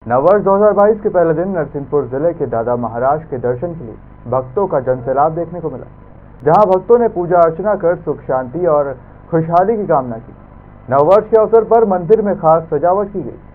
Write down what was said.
नववर्ष 2022 के पहले दिन नरसिंहपुर जिले के दादा महाराज के दर्शन के लिए भक्तों का जनसैलाब देखने को मिला, जहां भक्तों ने पूजा अर्चना कर सुख शांति और खुशहाली की कामना की। नववर्ष के अवसर पर मंदिर में खास सजावट की गई।